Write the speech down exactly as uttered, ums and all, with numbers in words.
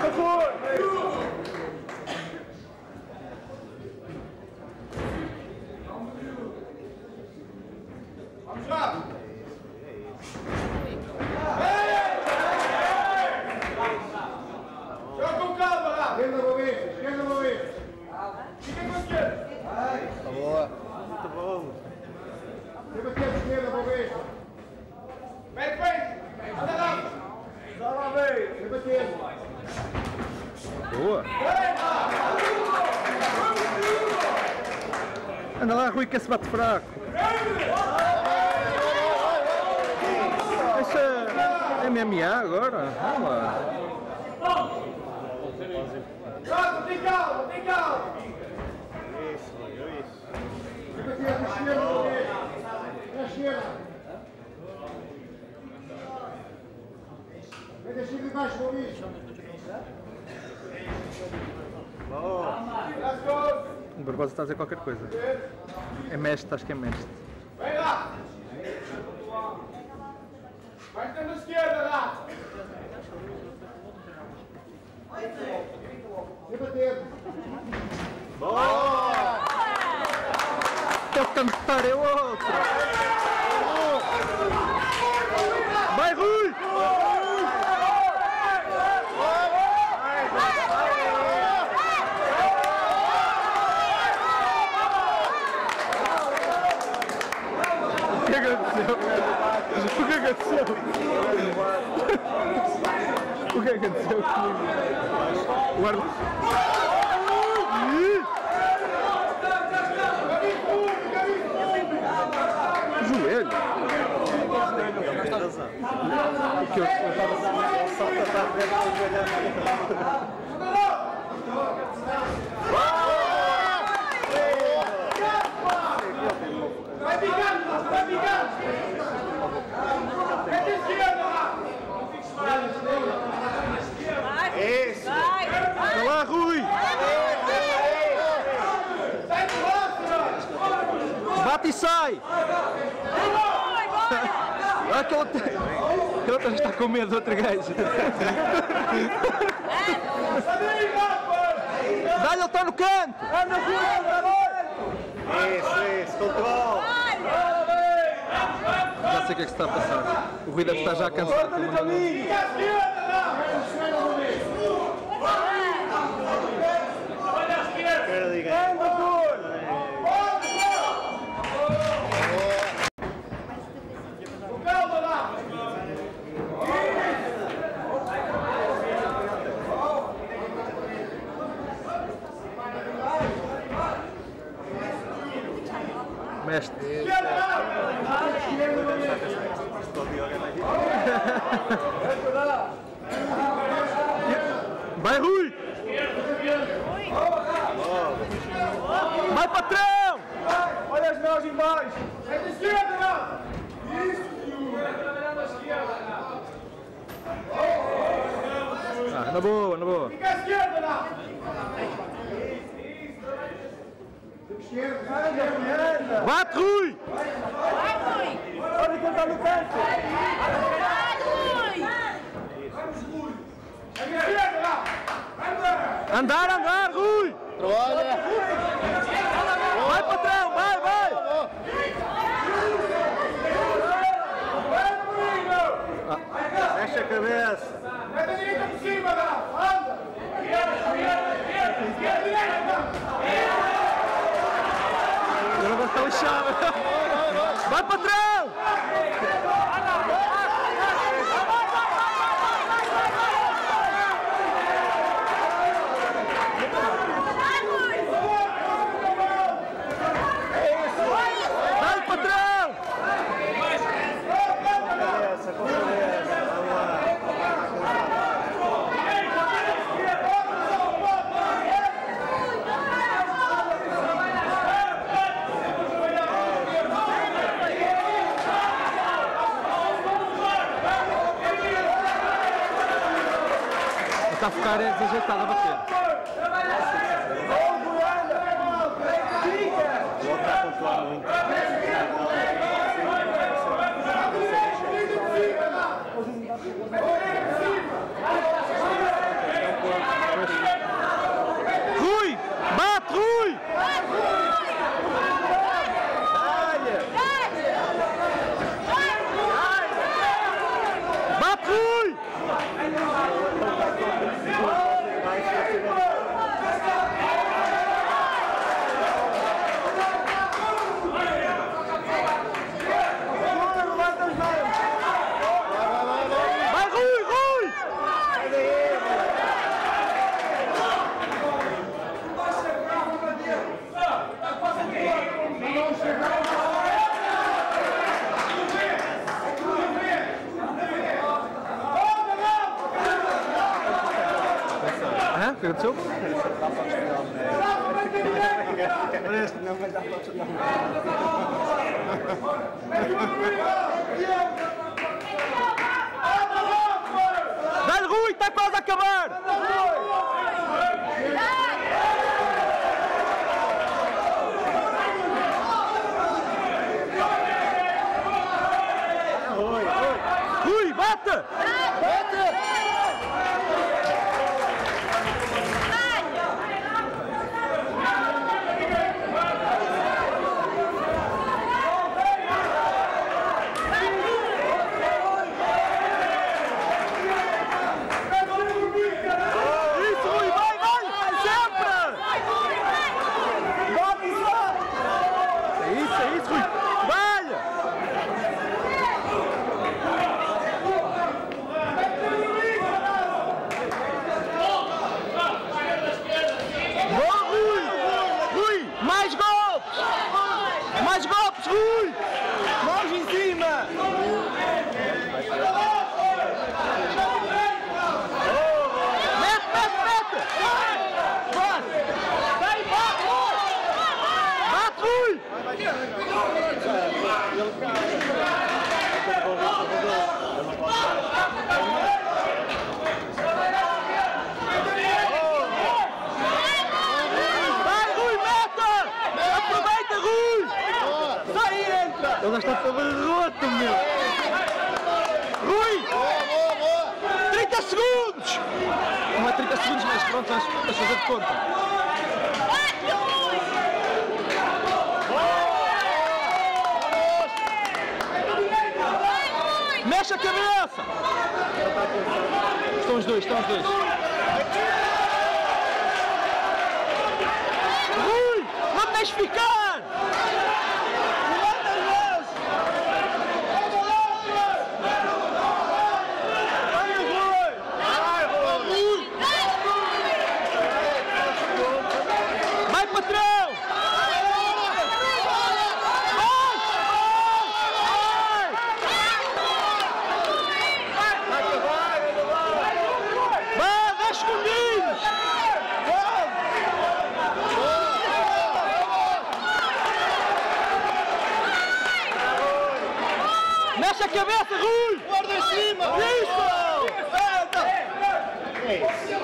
Vamos lá! Joga com calma lá! Esquerda, vou ver! Esquerda, vou ver! Fica com a esquerda! Tá boa! Muito bom! Fica aqui à esquerda, vou ver! Vem, vem! Anda lá! Dá lá, vem! Fica aqui! Boa! Anda lá, Rui, que esse bate fraco! Deixa M M A agora! Vamos lá! Calma, tem calma, tem calma! Isso, isso! Fica aqui à esquerda, vou ver! À esquerda! Vem da esquerda de baixo, vou ver! Boa! O Barbosa está a dizer qualquer coisa. É mestre, acho que é mestre. Vem lá! Vai estar na esquerda lá! Vem bater! Boa! É o cantar, é o outro! Vai, Rui! O que aconteceu? O que aconteceu? O que aconteceu comigo? O árbitro... O joelho? Que eu estava a dar um salto a Vai picando, vai picando! Vem da esquerda lá! Isso! Vai lá, Rui! Sai do lado! Bate e sai! Olha que ele outro está com medo do outro gajo. Dá-lhe, ele está no canto! Isso, isso! Controle! Já sei o que é que se está a passar. O Rui deve estar já cansado. Fica à esquerda lá! Olha à esquerda! Quero ligar! Com calma lá! Mestre. Esquerda lá! Vai, Rui! Vai, patrão! Olha as mãos embaixo! É da esquerda lá! Isso! Vai trabalhar na esquerda lá! Ah, na boa, na boa. Fica à esquerda lá! Esquerda! Bate, Rui! Olha quem está no canto! É da esquerda lá! Andar, andar, Rui! Olha! Vai, patrão, vai, vai! Fecha a cabeça! Mete a direita por cima lá! Anda! Esquerda, esquerda, esquerda! Esquerda, direita! Agora vai ficar lixado. Vai, patrão! Vai, patrão! Cabeça, com cabeça! Vamos lá! Está a ficar desajeitado a bater. O outro está a controlar muito. É um corpo. que aconteceu? Parece que não vai dar para o jornal. Dá-lhe, Rui, está quase a acabar! Rui, bate! Bate! Mais golpes, Rui! Mãos em cima! Mete, mete, mete! Bate! Vai, bate! Bate, Rui! Vai, Rui, mete! Aproveita, Rui! Ele já está todo roto, meu! Rui! trinta segundos! Não é trinta segundos, mas pronto, vamos fazer de conta. Mexe a cabeça! Estão os dois, estão os dois. Rui! Não me deixes ficar! Mexe a cabeça, Rui! Guarda em cima! Isso!